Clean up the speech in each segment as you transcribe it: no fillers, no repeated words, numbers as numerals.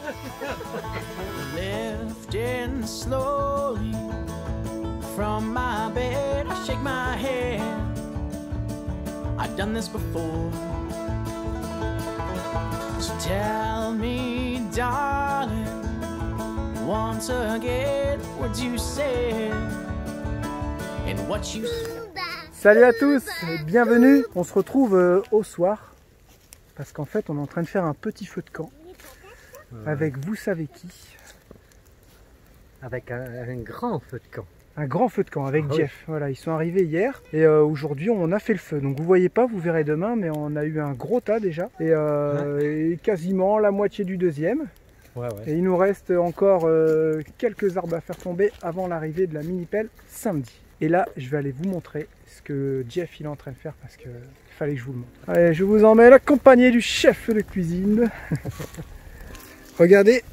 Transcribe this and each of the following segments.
Lifting slowly from my bed, I shake my head. I've done this before. So tell me, darling, once again, what you said and what you said. Salut à tous, bienvenue. On se retrouve au soir parce qu'en fait on est en train de faire un petit feu de camp avec vous savez qui. Avec un grand feu de camp. Un grand feu de camp avec oui. Jeff. Voilà, ils sont arrivés hier et aujourd'hui on a fait le feu. Donc vous voyez pas, vous verrez demain, mais on a eu un gros tas déjà et quasiment la moitié du deuxième. Ouais. Et il nous reste encore quelques arbres à faire tomber avant l'arrivée de la mini-pelle samedi. Et là, je vais aller vous montrer ce que Jeff il est en train de faire parce que fallait que je vous le montre. Allez, je vous emmène accompagné du chef de cuisine. Regardez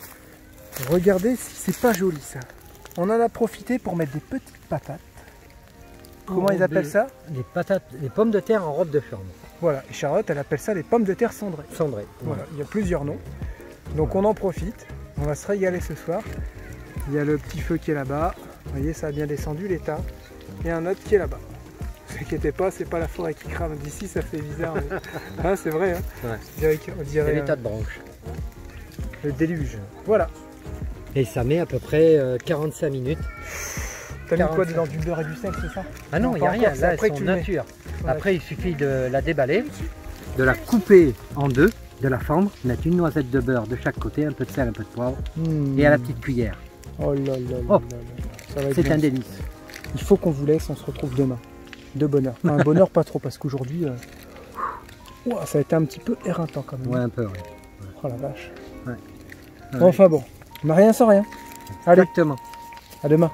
si c'est pas joli ça. On en a profité pour mettre des petites patates. Comment ils appellent ça? Les patates, les pommes de terre en robe de chambre. Voilà, et Charlotte elle appelle ça les pommes de terre cendrées. Cendrées. Voilà, il y a plusieurs noms. Donc on en profite, on va se régaler ce soir. Il y a le petit feu qui est là-bas. Vous voyez, ça a bien descendu l'état. Et un autre qui est là-bas. Ne vous inquiétez pas, c'est pas la forêt qui crame. D'ici, ça fait bizarre. Mais... ah, c'est vrai. Hein, ouais. On dirait l'état de branche. Le déluge. Voilà. Et ça met à peu près 45 minutes. T'as mis quoi dedans? Du beurre et du sel, c'est ça? Ah non, il n'y a rien. Là, elles sont nature. Après, il suffit de la déballer, de la couper en deux, de la fendre, mettre une noisette de beurre de chaque côté, un peu de sel, un peu de poivre, et à la petite cuillère. Oh là là oh. là. C'est un délice. Il faut qu'on vous laisse, on se retrouve demain. De bonne heure. Enfin, bonne heure pas trop, parce qu'aujourd'hui, ça a été un petit peu éreintant quand même. Ouais, un peu, ouais. Oh la vache. Ouais. Enfin bon, on n'a rien sans rien. Allez. Exactement. À demain.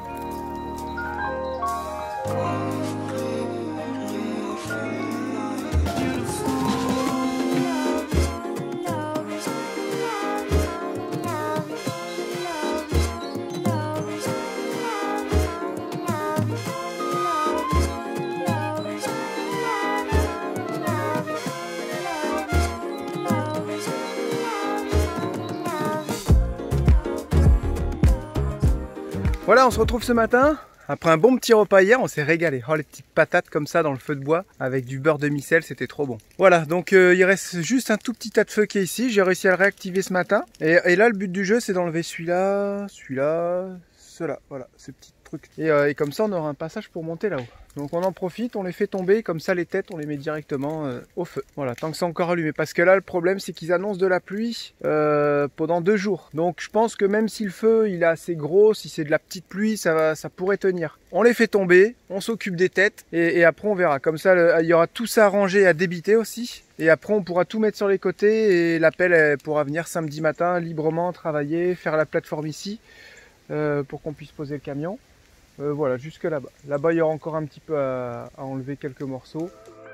Voilà, on se retrouve ce matin. Après un bon petit repas hier, on s'est régalé. Oh, les petites patates comme ça dans le feu de bois avec du beurre demi-sel, c'était trop bon. Voilà, donc il reste juste un tout petit tas de feu qui est ici. J'ai réussi à le réactiver ce matin. Et là, le but du jeu, c'est d'enlever celui-là, ceux-là. Voilà, ce petit truc. Et comme ça, on aura un passage pour monter là-haut. Donc on en profite, on les fait tomber, comme ça les têtes, on les met directement au feu. Voilà, tant que c'est encore allumé. Parce que là, le problème, c'est qu'ils annoncent de la pluie pendant 2 jours. Donc je pense que même si le feu, il est assez gros, si c'est de la petite pluie, ça pourrait tenir. On les fait tomber, on s'occupe des têtes, et après on verra. Comme ça, il y aura tout ça arrangé à débiter aussi. Et après, on pourra tout mettre sur les côtés, et la pelle, elle pourra venir samedi matin, librement travailler, faire la plateforme ici, pour qu'on puisse poser le camion. Voilà, jusque là-bas. Là-bas, il y aura encore un petit peu à enlever quelques morceaux.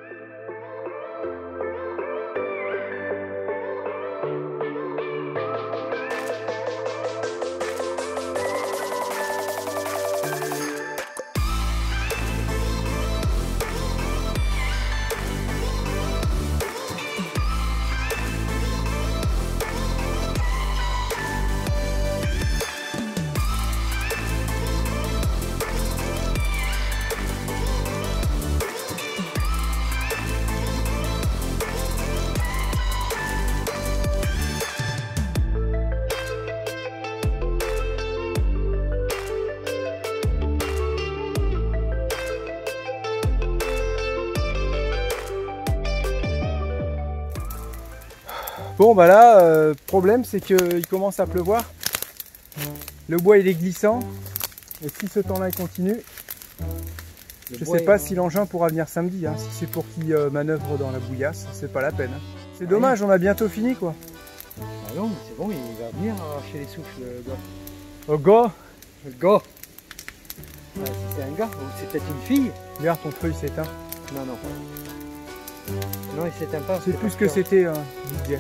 Bon bah là, problème c'est qu'il commence à pleuvoir. Le bois il est glissant. Et si ce temps-là il continue, je sais pas si l'engin pourra venir samedi. Hein. Si c'est pour qu'il manœuvre dans la bouillasse, c'est pas la peine. Hein. C'est dommage, on a bientôt fini quoi. Ah non, mais c'est bon, il va venir arracher les souffles, le gars. Oh gars. Le gars. Si c'est un gars, ou c'est peut-être une fille. Regarde, ton feu il s'éteint. Non, non. Non, il s'éteint pas. C'est plus ce que c'était, Didier.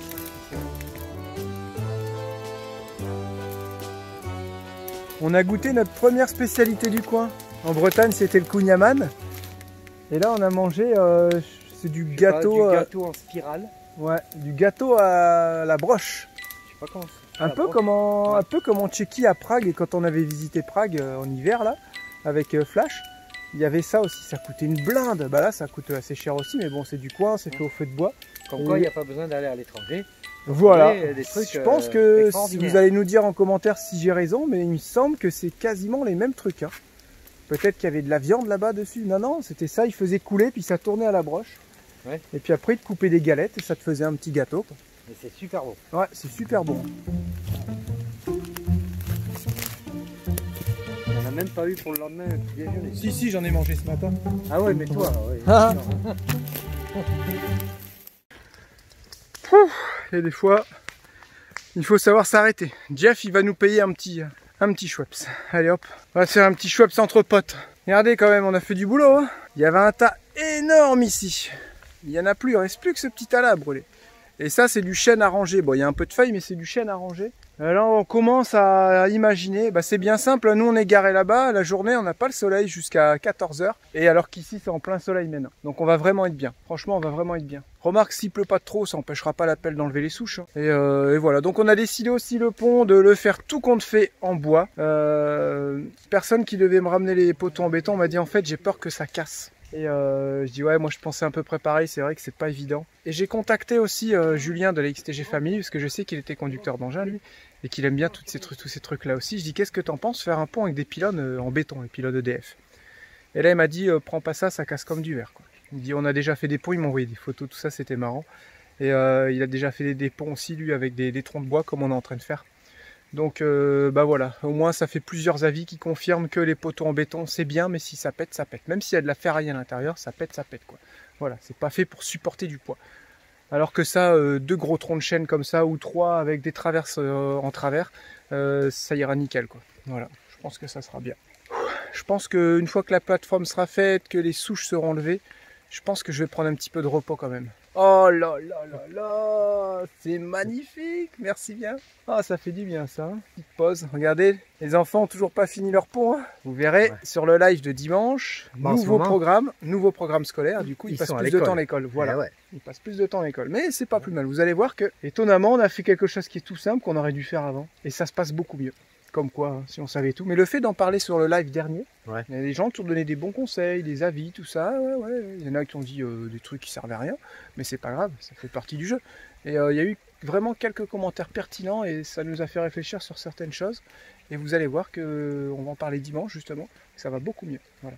On a goûté notre première spécialité du coin. En Bretagne, c'était le kouign-amann. Et là, on a mangé, c'est du gâteau. Du gâteau en spirale. Ouais, du gâteau à la broche. vacances. Un peu comme en Tchéquie à Prague, et quand on avait visité Prague en hiver là, avec Flash, il y avait ça aussi, ça coûtait une blinde. Bah là ça coûte assez cher aussi, mais bon c'est du coin, c'est fait au feu de bois. Comme quoi il n'y a pas besoin d'aller à l'étranger. Voilà, des trucs, je pense que vous allez nous dire en commentaire si j'ai raison, mais il me semble que c'est quasiment les mêmes trucs. Hein. Peut-être qu'il y avait de la viande là-bas dessus. Non, non, c'était ça, il faisait couler, puis ça tournait à la broche. Ouais. Et puis après, il te coupait des galettes et ça te faisait un petit gâteau. Quoi. Et c'est super bon. Ouais, c'est super bon. On n'en a même pas eu pour le lendemain petit déjeuner. Si, j'en ai mangé ce matin. Ah ouais, mais toi, ouais. Ah. Et des fois, il faut savoir s'arrêter. Jeff, il va nous payer un petit Schweppes. Allez hop, on va faire un petit Schweppes entre potes. Regardez quand même, on a fait du boulot. Hein. Il y avait un tas énorme ici. Il n'y en a plus, il ne reste plus que ce petit tas là à brûler. Et ça, c'est du chêne à ranger. Bon, il y a un peu de feuilles, mais c'est du chêne à ranger. Là, on commence à imaginer. Bah, c'est bien simple. Nous, on est garé là-bas. La journée, on n'a pas le soleil jusqu'à 14 h. Et alors qu'ici, c'est en plein soleil maintenant. Donc, on va vraiment être bien. Franchement, on va vraiment être bien. Remarque, s'il pleut pas trop, ça n'empêchera pas la pelle d'enlever les souches. Hein. Et voilà. Donc, on a décidé aussi le pont de le faire tout compte fait en bois. Personne qui devait me ramener les poteaux en béton m'a dit en fait, j'ai peur que ça casse. Et je dis ouais, moi je pensais un peu préparer, c'est vrai que c'est pas évident. Et j'ai contacté aussi Julien de la XTG Family, parce que je sais qu'il était conducteur d'engin lui, et qu'il aime bien tous ces trucs là aussi. Je dis qu'est-ce que t'en penses faire un pont avec des pylônes en béton, les pylônes EDF. Et là il m'a dit prends pas ça casse comme du verre quoi. Il me dit on a déjà fait des ponts, il m'a envoyé des photos, tout ça c'était marrant. Et il a déjà fait des ponts aussi lui avec des troncs de bois comme on est en train de faire. Donc bah voilà, au moins ça fait plusieurs avis qui confirment que les poteaux en béton c'est bien, mais si ça pète, ça pète. Même s'il y a de la ferraille à l'intérieur, ça pète quoi. Voilà, c'est pas fait pour supporter du poids. Alors que ça, deux gros troncs de chêne comme ça, ou trois avec des traverses en travers, ça ira nickel quoi. Voilà, je pense que ça sera bien. Je pense qu'une fois que la plateforme sera faite, que les souches seront levées, je pense que je vais prendre un petit peu de repos quand même. Oh là là là là, c'est magnifique, merci bien. Ah, ça fait du bien ça, hein. Petite pause, regardez, les enfants ont toujours pas fini leur pont. Hein. Vous verrez sur le live de dimanche, nouveau programme scolaire, du coup ils passent plus de temps à l'école. Voilà, ils passent plus de temps à l'école, mais c'est pas plus mal. Vous allez voir que, étonnamment, on a fait quelque chose qui est tout simple qu'on aurait dû faire avant, et ça se passe beaucoup mieux. Comme quoi, hein, si on savait tout. Mais le fait d'en parler sur le live dernier, il y a des gens qui ont donné des bons conseils, des avis, tout ça. Ouais. Il y en a qui ont dit des trucs qui servaient à rien, mais c'est pas grave, ça fait partie du jeu. Et il y a eu vraiment quelques commentaires pertinents et ça nous a fait réfléchir sur certaines choses. Et vous allez voir que on va en parler dimanche justement, ça va beaucoup mieux. Voilà.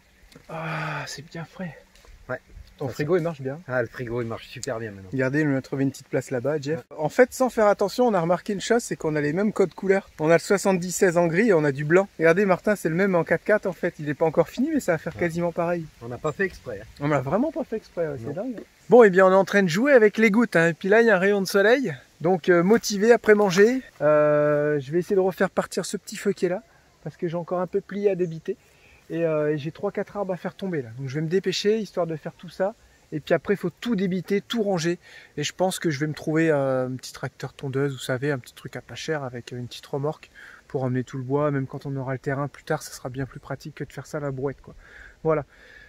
Ah, c'est bien frais. Ouais. Ton frigo il marche bien. Ah, le frigo il marche super bien maintenant. Regardez, on a trouvé une petite place là-bas, Jeff. En fait, sans faire attention, on a remarqué une chose, c'est qu'on a les mêmes codes couleurs. On a le 70-16 en gris et on a du blanc. Regardez, Martin, c'est le même en 4x4 en fait. Il n'est pas encore fini, mais ça va faire quasiment pareil. On n'a pas fait exprès. Hein. On n'a vraiment pas fait exprès, c'est dingue. Bon, et bien, on est en train de jouer avec les gouttes. Hein. Et puis là, il y a un rayon de soleil. Donc, motivé après manger. Je vais essayer de refaire partir ce petit feu qui est là, parce que j'ai encore un peu plié à débiter. Et j'ai 3-4 arbres à faire tomber là. Donc, je vais me dépêcher, histoire de faire tout ça. Et puis après, il faut tout débiter, tout ranger. Et je pense que je vais me trouver un petit tracteur tondeuse, vous savez, un petit truc à pas cher avec une petite remorque pour emmener tout le bois. Même quand on aura le terrain plus tard, ça sera bien plus pratique que de faire ça à la brouette, quoi. Voilà.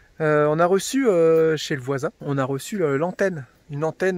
On a reçu chez le voisin, on a reçu l'antenne. Une antenne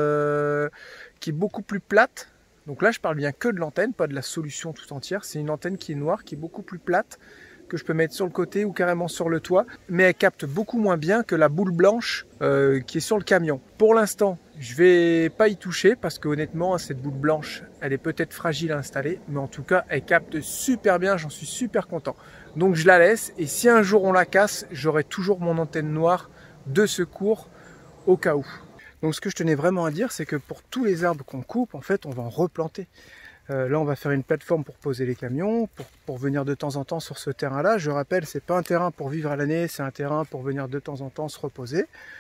qui est beaucoup plus plate. Donc là, je parle bien que de l'antenne, pas de la solution tout entière. C'est une antenne qui est noire, qui est beaucoup plus plate, que je peux mettre sur le côté ou carrément sur le toit, mais elle capte beaucoup moins bien que la boule blanche qui est sur le camion. Pour l'instant, je vais pas y toucher parce que honnêtement, cette boule blanche, elle est peut-être fragile à installer, mais en tout cas, elle capte super bien, j'en suis super content. Donc je la laisse et si un jour on la casse, j'aurai toujours mon antenne noire de secours au cas où. Donc ce que je tenais vraiment à dire, c'est que pour tous les arbres qu'on coupe, en fait, on va en replanter. Là, on va faire une plateforme pour poser les camions, pour venir de temps en temps sur ce terrain-là. Je rappelle, c'est pas un terrain pour vivre à l'année, c'est un terrain pour venir de temps en temps se reposer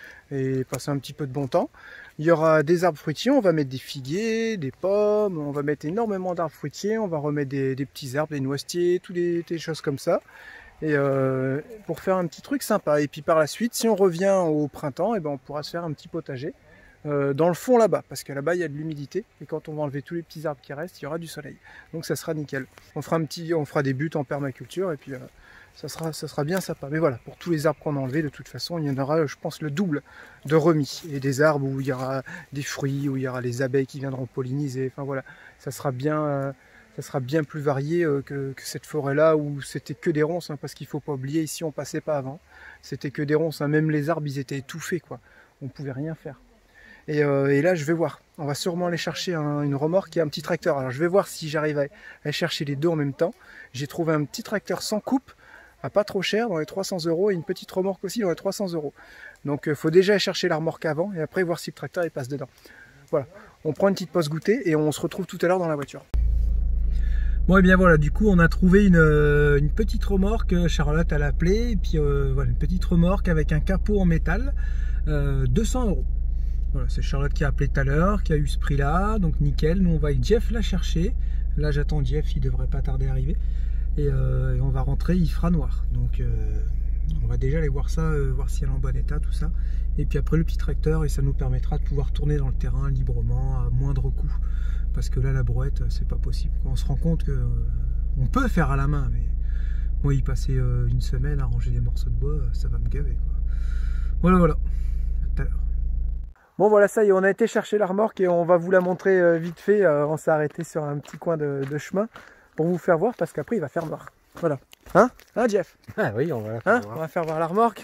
et passer un petit peu de bon temps. Il y aura des arbres fruitiers, on va mettre des figuiers, des pommes, on va mettre énormément d'arbres fruitiers, on va remettre des petits arbres, des noisetiers, toutes des choses comme ça. Et pour faire un petit truc sympa. Et puis par la suite, si on revient au printemps, et ben on pourra se faire un petit potager. Dans le fond là-bas, parce que là-bas il y a de l'humidité et quand on va enlever tous les petits arbres qui restent, il y aura du soleil. Donc ça sera nickel. On fera des buts en permaculture et puis ça sera bien sympa. Mais voilà, pour tous les arbres qu'on a enlevés, de toute façon, il y en aura, je pense, le double de remis. Et des arbres où il y aura des fruits, où il y aura les abeilles qui viendront polliniser. Enfin voilà, ça sera bien plus varié que cette forêt-là où c'était que des ronces. Hein, parce qu'il ne faut pas oublier, ici on passait pas avant. C'était que des ronces. Hein, même les arbres, ils étaient étouffés, quoi. On ne pouvait rien faire. Et là, je vais voir. On va sûrement aller chercher une remorque et un petit tracteur. Alors je vais voir si j'arrive à aller chercher les deux en même temps. J'ai trouvé un petit tracteur sans coupe, à pas trop cher, dans les 300 €, et une petite remorque aussi dans les 300 €. Donc il faut déjà aller chercher la remorque avant et après voir si le tracteur il passe dedans. Voilà, on prend une petite pause goûter et on se retrouve tout à l'heure dans la voiture. Bon et bien voilà, du coup on a trouvé une petite remorque, Charlotte elle a appelé, et puis voilà, une petite remorque avec un capot en métal, 200 €. Voilà, c'est Charlotte qui a appelé tout à l'heure, qui a eu ce prix là, donc nickel. Nous on va avec Jeff la chercher. Là j'attends Jeff, il devrait pas tarder à arriver. Et on va rentrer, il fera noir. Donc on va déjà aller voir ça, voir si elle est en bon état, tout ça. Et puis après le petit tracteur, et ça nous permettra de pouvoir tourner dans le terrain librement, à moindre coût. Parce que là la brouette, c'est pas possible. On se rend compte que on peut faire à la main, mais moi y passer une semaine à ranger des morceaux de bois, ça va me gaver, quoi. Voilà, voilà. À tout à l'heure. Bon voilà, ça y est, on a été chercher la remorque et on va vous la montrer vite fait. On s'est arrêté sur un petit coin de chemin pour vous faire voir parce qu'après il va faire noir. Voilà. Hein Jeff? Ah oui, on va la faire voir. On va faire voir la remorque.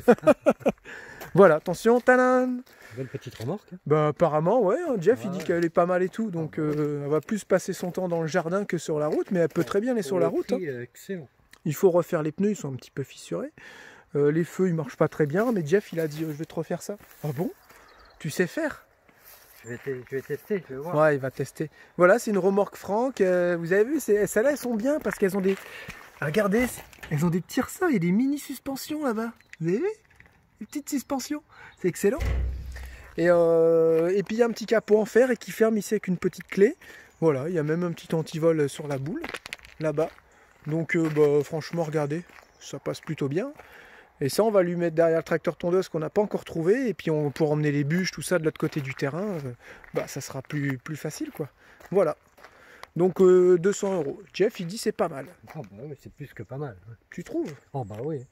Voilà, attention, tadam! Belle petite remorque. Bah apparemment, ouais, Jeff il dit qu'elle est pas mal et tout. Donc elle va plus passer son temps dans le jardin que sur la route, mais elle peut très bien aller sur la route. Excellent. Il faut refaire les pneus, ils sont un petit peu fissurés. Les feux ils marchent pas très bien, mais Jeff il a dit je vais te refaire ça. Ah bon? Tu sais faire? Je vais tester, je vais voir. Ouais, il va tester. Voilà, c'est une remorque Franck. Vous avez vu, celles-là, elles sont bien parce qu'elles ont des... Regardez, elles ont des petits ressorts, il y a des mini-suspensions là-bas. Vous avez vu? Des petites suspensions. C'est excellent. Et puis, il y a un petit capot en fer et qui ferme ici avec une petite clé. Voilà, il y a même un petit antivol sur la boule, là-bas. Donc, franchement, regardez, ça passe plutôt bien. Et ça, on va lui mettre derrière le tracteur tondeuse qu'on n'a pas encore trouvé. Et puis, pour emmener les bûches, tout ça, de l'autre côté du terrain, ça sera plus facile, quoi. Voilà. Donc, 200 €. Jeff, il dit c'est pas mal. Oh bah oui, c'est plus que pas mal. Tu trouves? Oh bah oui.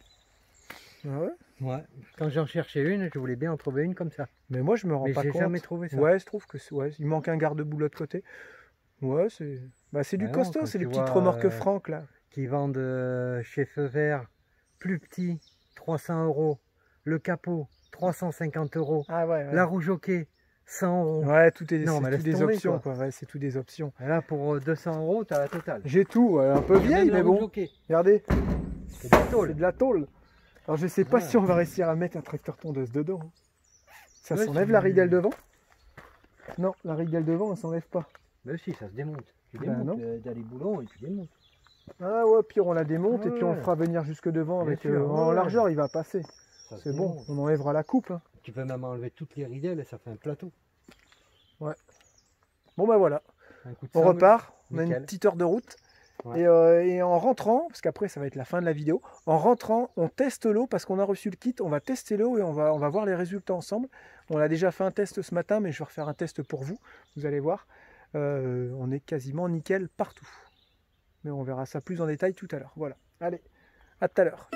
Ah ouais? Ouais. Quand j'en cherchais une, je voulais bien en trouver une comme ça. Mais moi, je me rends pas compte. Mais j'ai jamais trouvé ça. Ouais, je trouve que il manque un garde-boue de l'autre côté. Ouais, c'est du costaud, c'est les petites remorques Franck, là. Qui vendent chez Feu Vert. Plus petit, 300 €. Le capot, 350 €. Ah ouais. La rouge au quai, 100 €. Ouais, tout est des options, quoi. Ouais, c'est tout des options. Et là, pour 200 €, t'as la totale. J'ai tout, un peu vieille, mais bon. Regardez. C'est de la tôle. C'est de la tôle. Alors, je sais pas si on va réussir à mettre un tracteur tondeuse dedans. Ça s'enlève la ridelle devant? Non, la ridelle devant, elle s'enlève pas. Mais si, ça se démonte. Tu démontes, t'as les boulons et tu démontes. Ah ouais, puis on la démonte et puis on le fera venir jusque devant avec en largeur, il va passer. C'est bon, on enlèvera la coupe. Hein. Tu peux même enlever toutes les ridelles et ça fait un plateau. Ouais. Bon bah voilà, on repart, on a une petite heure de route. Ouais. Et en rentrant, parce qu'après ça va être la fin de la vidéo, en rentrant, on teste l'eau parce qu'on a reçu le kit, on va tester l'eau et on va voir les résultats ensemble. On a déjà fait un test ce matin, mais je vais refaire un test pour vous, vous allez voir. On est quasiment nickel partout. Mais on verra ça plus en détail tout à l'heure. Voilà. Allez, à tout à l'heure.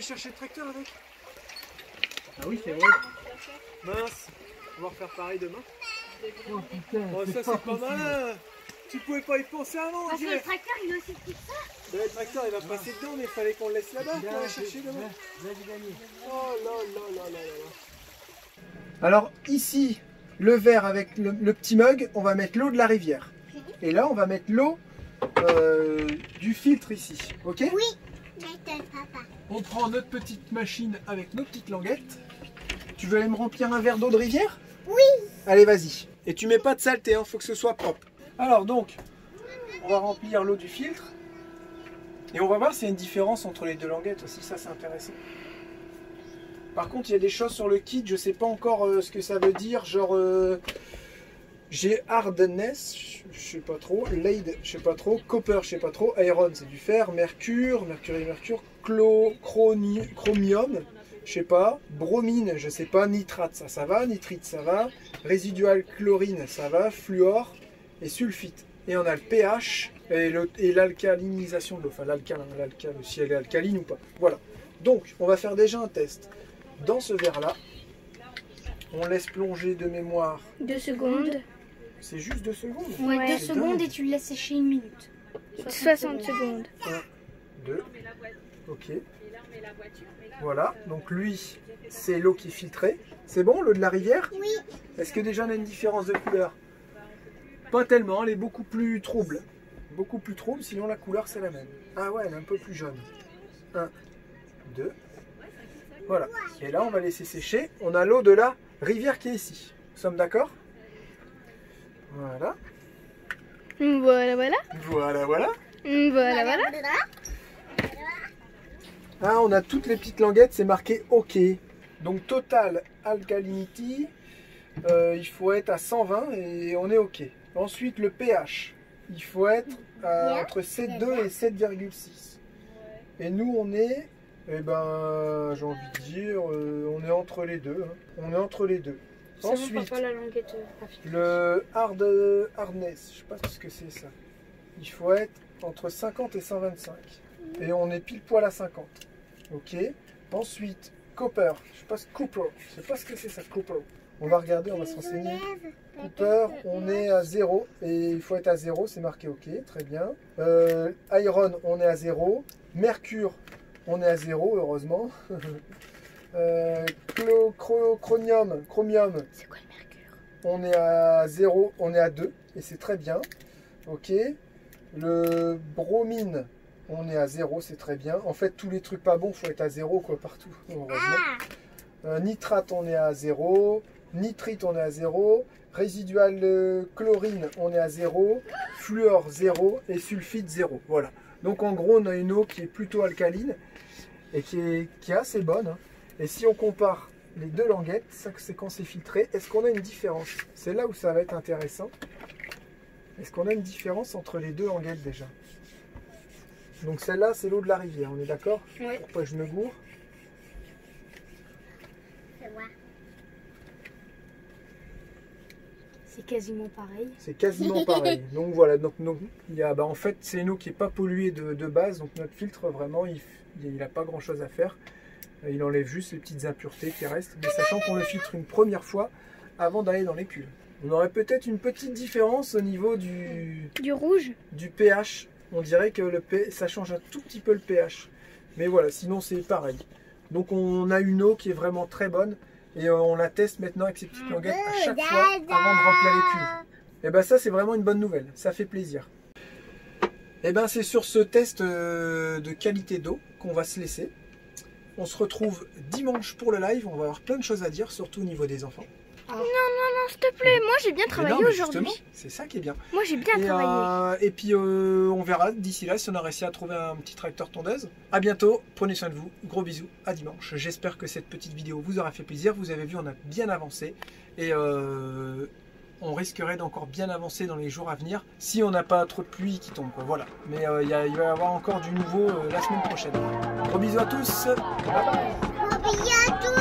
aller chercher le tracteur avec? Ah oui, c'est vrai. Mince, on va refaire pareil demain. Oh putain, Oh, ça c'est pas malin. Tu pouvais pas y penser avant, parce que le tracteur il est aussi petit que ça. Le tracteur il va passer dedans, mais il fallait qu'on le laisse là-bas pour aller chercher demain. Oh là là là là là. Alors ici, le verre avec le petit mug, on va mettre l'eau de la rivière. Et là, on va mettre l'eau du filtre ici. Ok? Oui, papa. On prend notre petite machine avec nos petites languettes. Tu veux aller me remplir un verre d'eau de rivière? Oui. Allez, vas-y. Et tu mets pas de saleté, hein, faut que ce soit propre. Alors donc, on va remplir l'eau du filtre. Et on va voir s'il y a une différence entre les deux languettes aussi, ça c'est intéressant. Par contre, il y a des choses sur le kit, je sais pas encore ce que ça veut dire, genre j'ai hardness, je sais pas trop, lead, je sais pas trop, copper, je sais pas trop, iron c'est du fer, mercure, chromium, je sais pas, bromine, je sais pas, nitrate, ça va, nitrite, ça va, résidual chlorine, ça va, fluor et sulfite. Et on a le pH et l'alcalinisation de l'eau, enfin si elle est alcaline ou pas. Voilà. Donc, on va faire déjà un test. Dans ce verre-là, on laisse plonger de mémoire. 2 secondes. C'est juste 2 secondes. Ouais, 2 secondes et tu le laisses sécher 1 minute. 60 secondes. 1, 2. Ok. Voilà. Donc lui, c'est l'eau qui est filtrée. C'est bon, l'eau de la rivière? Oui. Est-ce que déjà on a une différence de couleur? Pas tellement, elle est beaucoup plus trouble. Beaucoup plus trouble, sinon la couleur c'est la même. Ah ouais, elle est un peu plus jaune. 1, 2. Voilà. Et là, on va laisser sécher. On a l'eau de la rivière qui est ici. Nous sommes d'accord? Voilà. Voilà, voilà. Voilà, voilà. Voilà, voilà. Ah, on a toutes les petites languettes, c'est marqué OK. Donc, total alkalinity, il faut être à 120 et on est OK. Ensuite, le pH, il faut être entre 7,2 et 7,6. Et nous, on est, eh ben, j'ai envie de dire, on est entre les deux. Hein. On est entre les deux. Ensuite, la languette, le hardness, je sais pas ce que c'est ça. Il faut être entre 50 et 125. Et on est pile poil à 50. Ok. Ensuite, copper. Je sais pas ce que c'est ça, copper. On va regarder, on va se renseigner. Cooper, on est à 0 et il faut être à 0, c'est marqué OK, très bien. Iron, on est à 0. Mercure, on est à 0, heureusement. Chromium, c'est quoi le mercure? on est à 0, on est à 2 et c'est très bien. OK. Le bromine, on est à 0, c'est très bien. En fait, tous les trucs pas bons, il faut être à 0 quoi, partout, heureusement. Nitrate, on est à 0. Nitrite, on est à 0. Résidual chlorine, on est à 0. Fluor, 0. Et sulfite, 0. Voilà. Donc en gros, on a une eau qui est plutôt alcaline et qui est assez bonne. Hein. Et si on compare les deux languettes, ça c'est quand c'est filtré, est-ce qu'on a une différence? C'est là où ça va être intéressant. Est-ce qu'on a une différence entre les deux languettes déjà? Donc celle-là, c'est l'eau de la rivière, on est d'accord? Oui. Pour pas que je me gourre. C'est quasiment pareil. C'est quasiment pareil. Donc voilà, donc, il y a, en fait c'est une eau qui n'est pas polluée de base, donc notre filtre vraiment il n'a pas grand chose à faire. Il enlève juste les petites impuretés qui restent, mais sachant qu'on le filtre une première fois avant d'aller dans les cuves. On aurait peut-être une petite différence au niveau du rouge, du pH. On dirait que ça change un tout petit peu le pH. Mais voilà, sinon c'est pareil. Donc on a une eau qui est vraiment très bonne. Et on la teste maintenant avec ces petites languettes à chaque fois avant de remplir les cuves. Et ben ça c'est vraiment une bonne nouvelle, ça fait plaisir. Et ben c'est sur ce test de qualité d'eau qu'on va se laisser. On se retrouve dimanche pour le live, on va avoir plein de choses à dire, surtout au niveau des enfants. Non, s'il te plaît, moi j'ai bien travaillé aujourd'hui. C'est ça qui est bien. Moi j'ai bien travaillé. Et puis on verra d'ici là si on a réussi à trouver un petit tracteur tondeuse. A bientôt, prenez soin de vous, gros bisous, à dimanche. J'espère que cette petite vidéo vous aura fait plaisir. Vous avez vu, on a bien avancé et on risquerait d'encore bien avancer dans les jours à venir si on n'a pas trop de pluie qui tombe. Voilà. Mais il va y avoir encore du nouveau la semaine prochaine. Gros bisous à tous. Bye bye. Gros bisous à tous.